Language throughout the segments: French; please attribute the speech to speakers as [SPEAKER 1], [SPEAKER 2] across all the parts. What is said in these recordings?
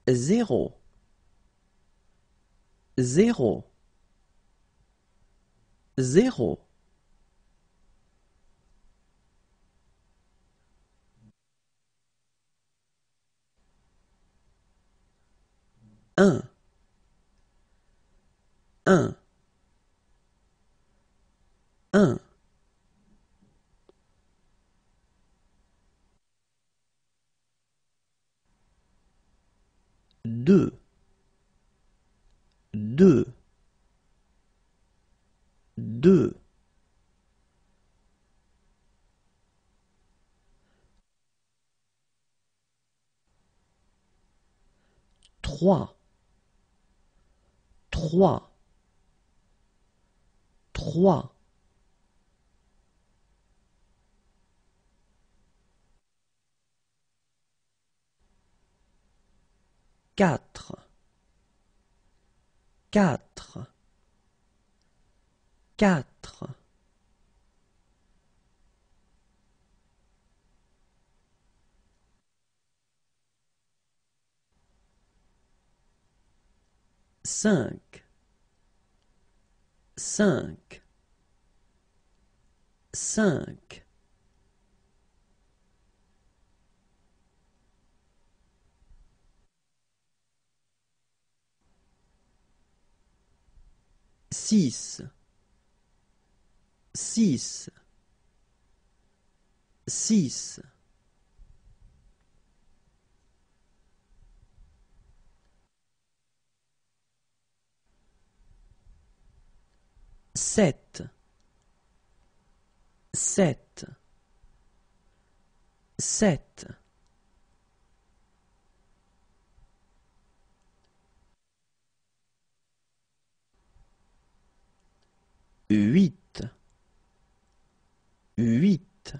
[SPEAKER 1] zéro, zéro, zéro. Un, un, un. Deux, deux, deux. Trois, trois, trois. Quatre, quatre, quatre. Cinq, cinq, cinq. Six, six, six. Sept, sept, sept. Huit, huit,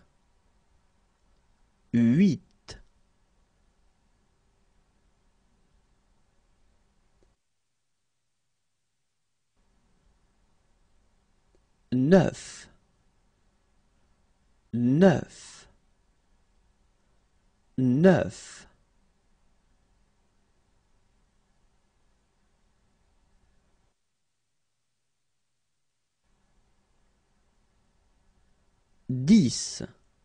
[SPEAKER 1] huit. Neuf, neuf, neuf. 10,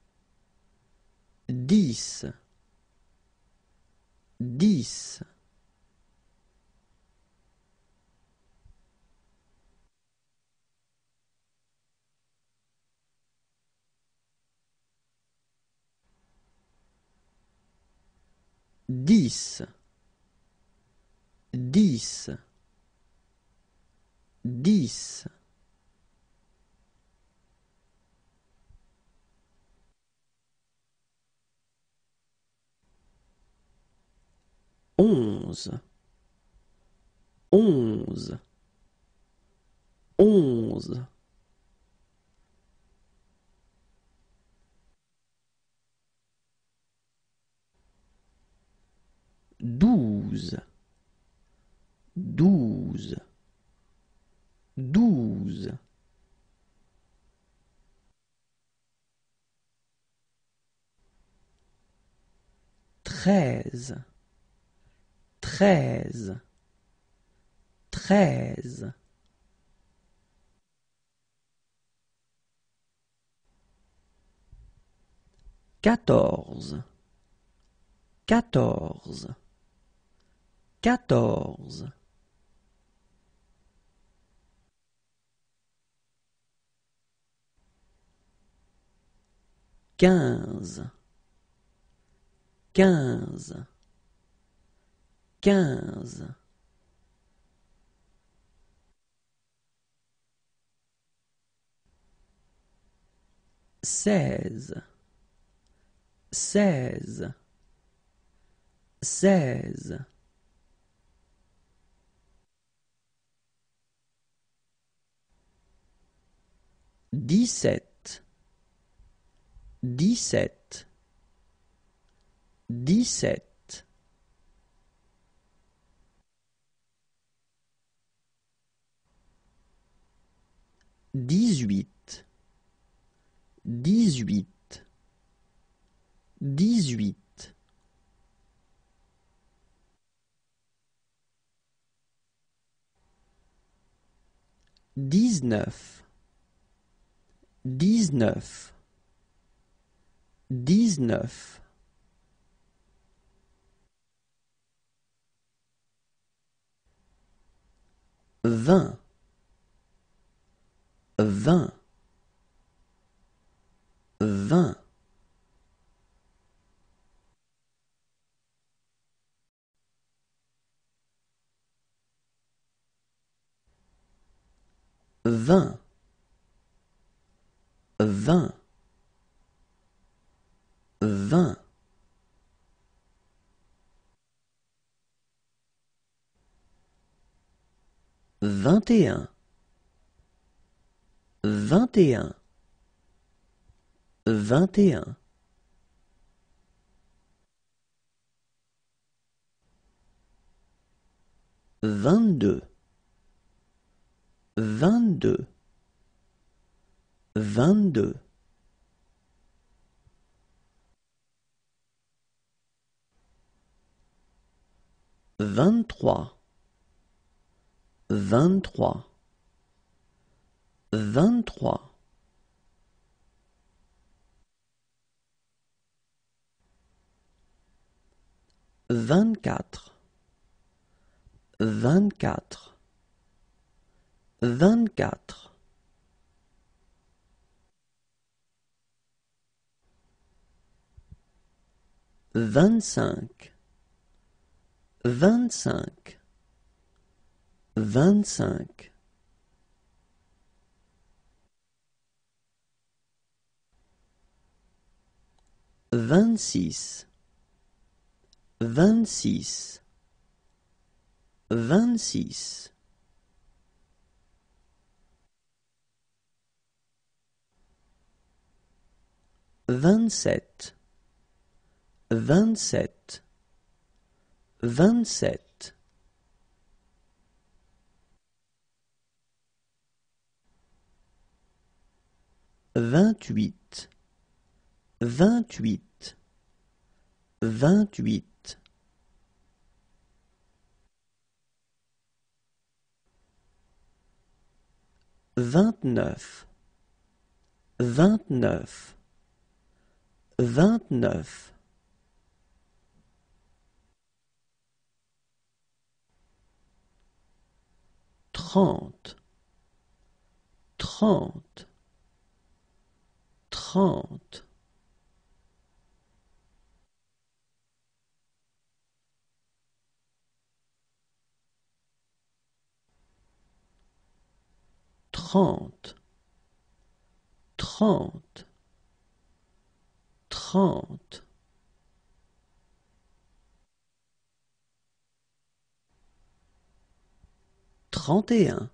[SPEAKER 1] 10, 10. 10, 10, 10. 11, 11, 11. 12, 12, 12. 13, 13, 13. 14, 14, 14. 15, 15, 15. 16, 16, 16. 17, 17, 17. 18, 18, 18. 19, 19, 19, 20, 20, 20, 20, 20, 20, 21, 21, 21, 22, 22, 22, 23, 23, 23, 24, 24, 24, 25, 25, 25, 26, 26, 26, 27, 27, 27, 28, 28, 28, 29, 29, 29, 30, 30, 30, 30, 30, 30, 31,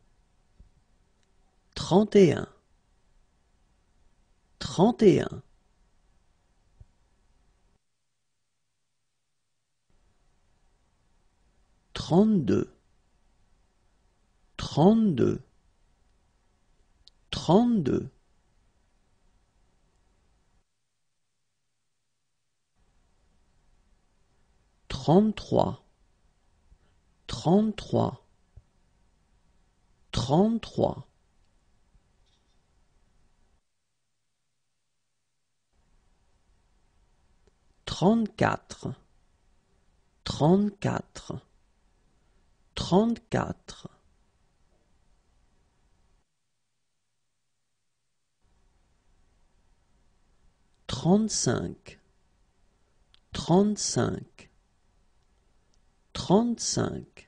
[SPEAKER 1] 31, 31, 32, 32, 32, 33, 33, 33, 34, 34, 34, 35, 35, 35,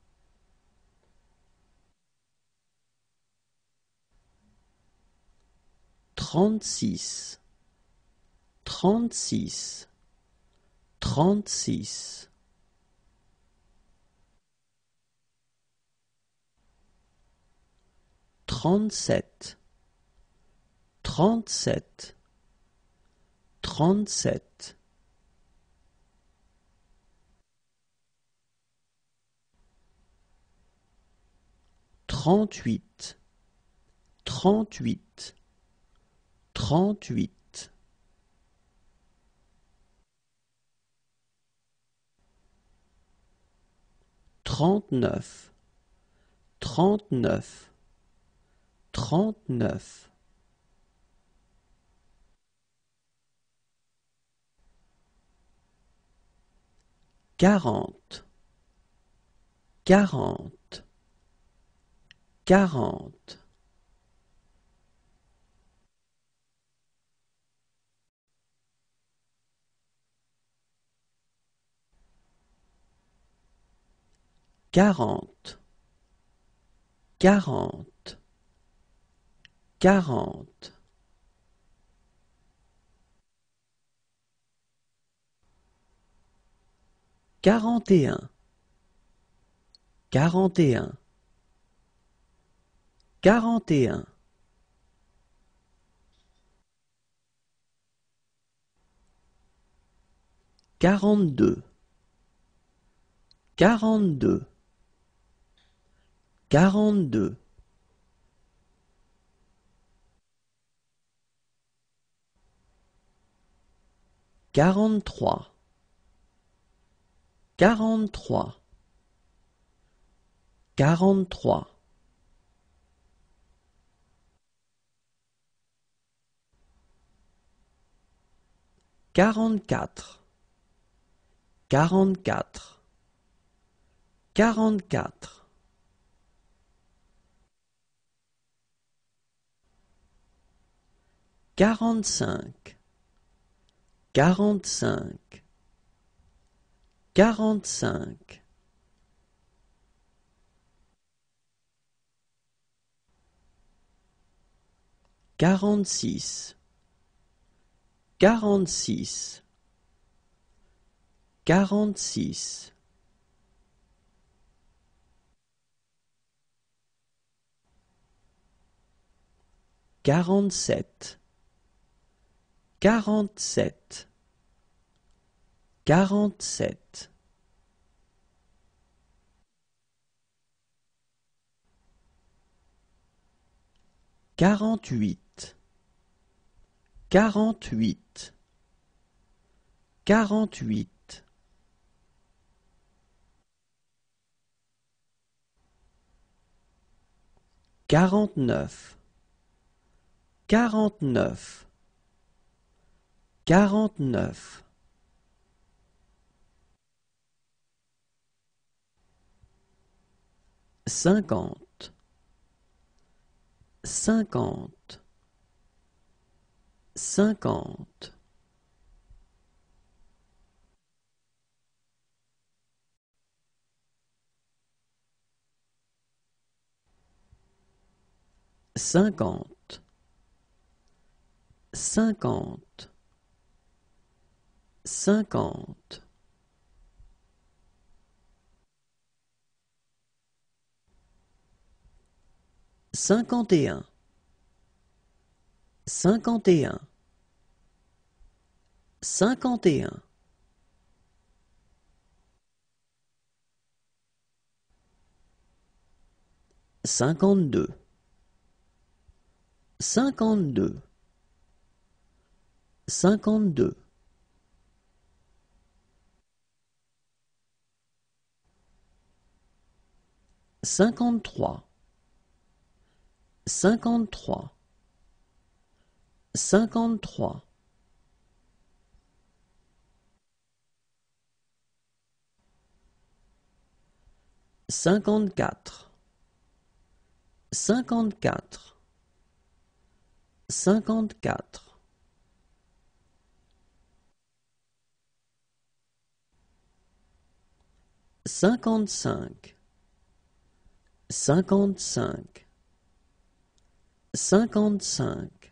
[SPEAKER 1] 36, 36, 36, 37, 37, 37, 38, 38, 38, 39, 39, 39, 40, 40, 40, 40, 40, 40, 41, 41, 41, 42, 42, 42, 43, 43, 43, 44, 44, 44, 45, 45, 45, 46, 46, 46, 47, 47, 47, 48, 48, 48, 49, 49, 49, 50, 50, 50, 50, 50, 50, 51, 51, 51, 52, 52, 52, 53, 53, 53, 54, 54, 54, 55, 55, 55,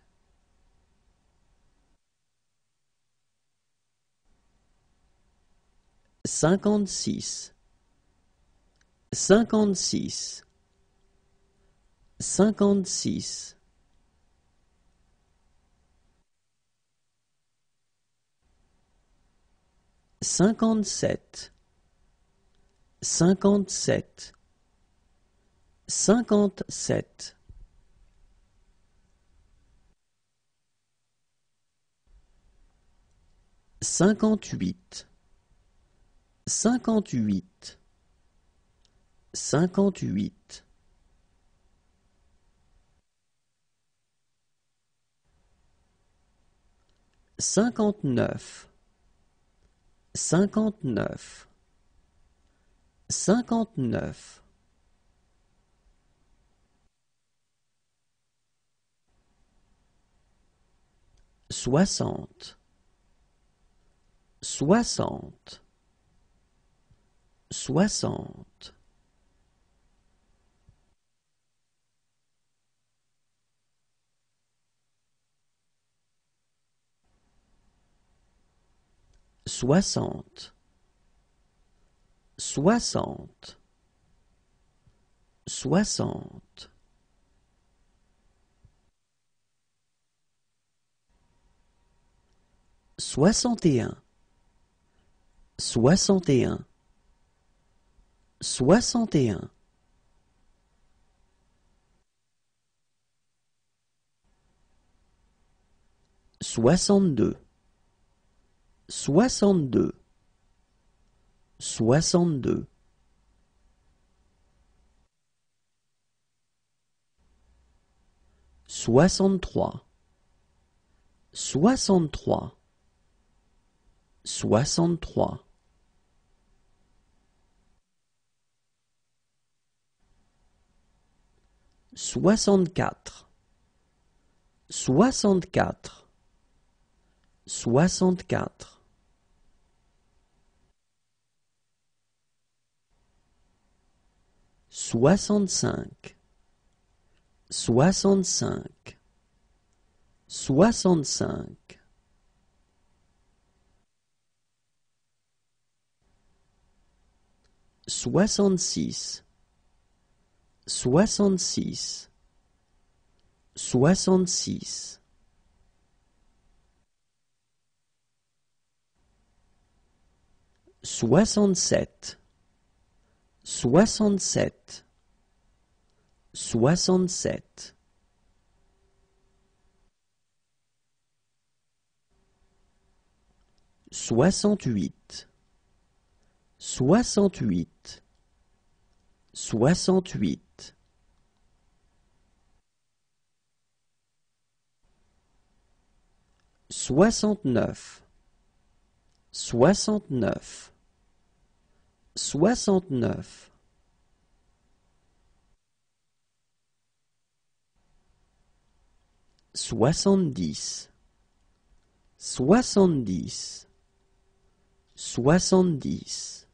[SPEAKER 1] 56, 56, 56, 57, 57, 57, 58, 58, 58, 59, 59, 59. 60, 60, 60. 60, 60, 60. 61, 61, 61. 62, 62, 62. 63, 63, 63. 64, 64, 64. 65, 65, 65. 66, 66, 66. 67, 67, 67. 68, 68, 68. 69, 69, 69. 70, 70, 70.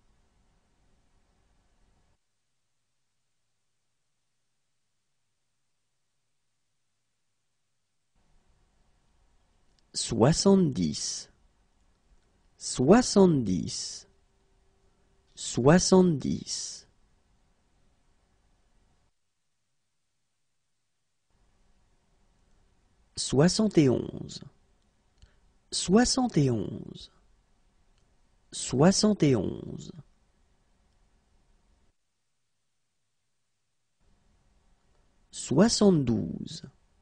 [SPEAKER 1] 70, 70, 70. 71, 71, 71. 72,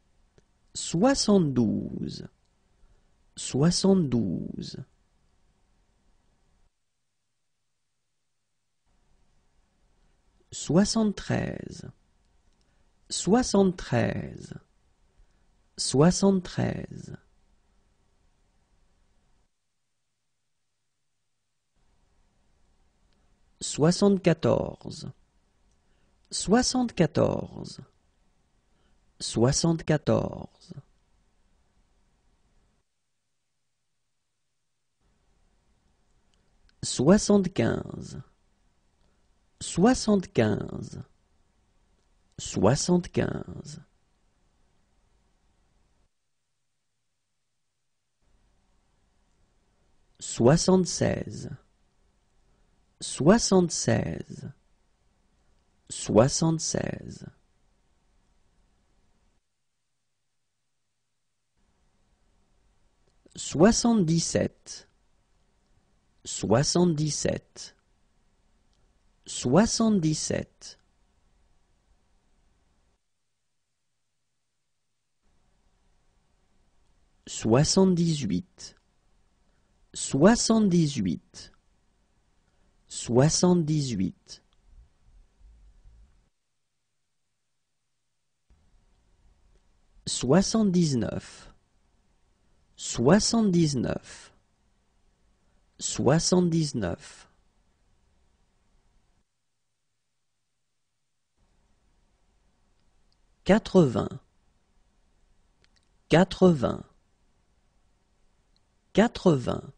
[SPEAKER 1] 72, 72. 73, 73, 73. 74, 74, 74. 75, 75, 75. 76, 76, 76. 77, 77, 77. 78, 78, 78. 79, 79, 79, 80, 80, 80,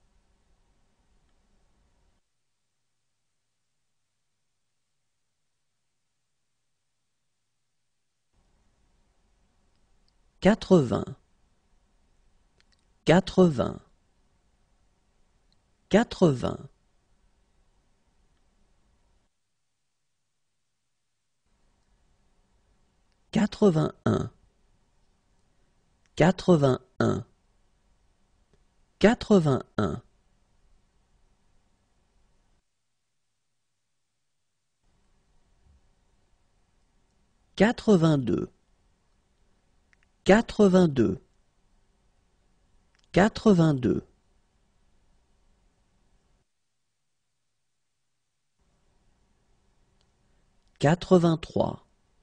[SPEAKER 1] 80, 80, 80, 81, 81, 81, 82, 82, 82, 83,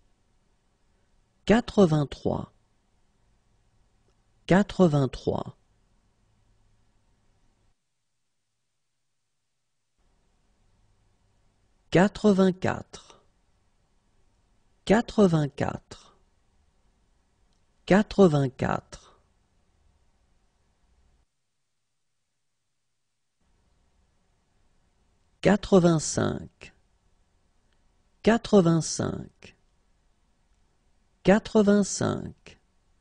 [SPEAKER 1] 83, 83, 84, 84, 84, 85, 85, 85,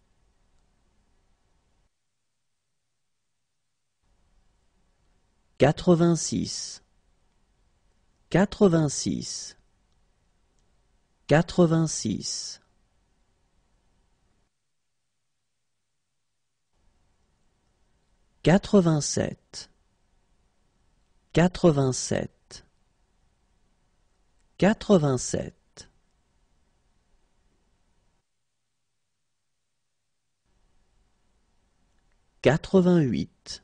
[SPEAKER 1] 86, 86, 86, 87, 87, 87, 88,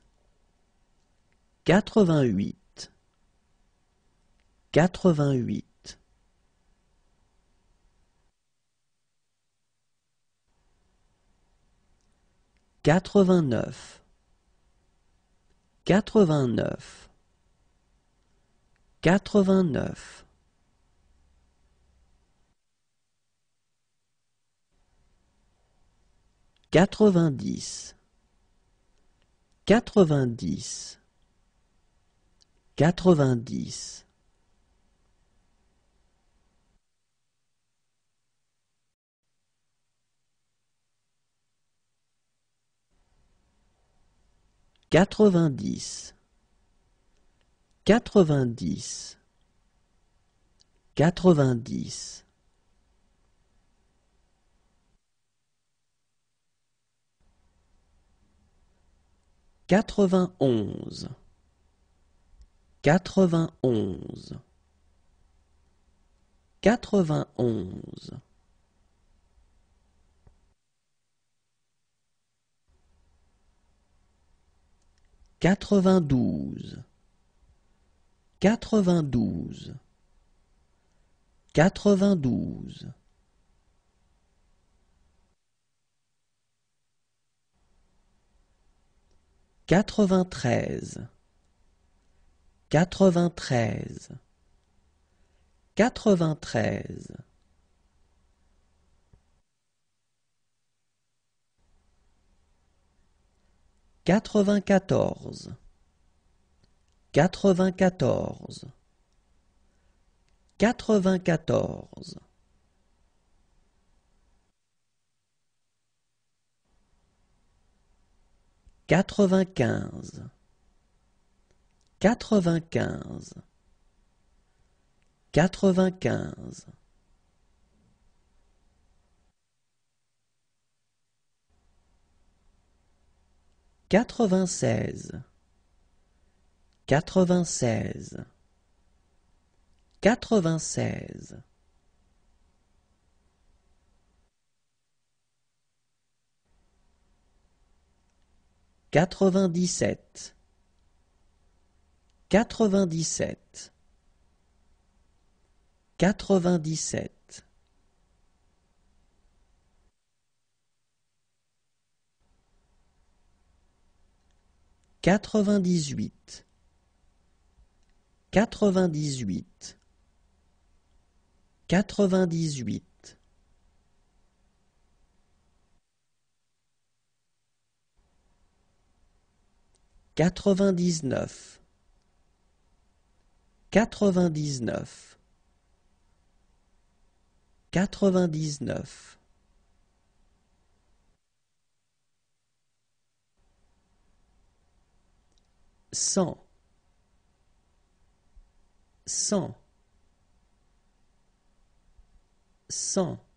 [SPEAKER 1] 88, 88, 89, 89, 89, 90, 90, 90, 90, 90, 90, 91, 91, 91, 92, 92, 92, 93, 93, 93, 94, 94, 94, 95, 95, 95, 96, 96, 96, 97, 97, 97, 98, 98, 98, 98, 99, 99, 99, 100, 100, 100,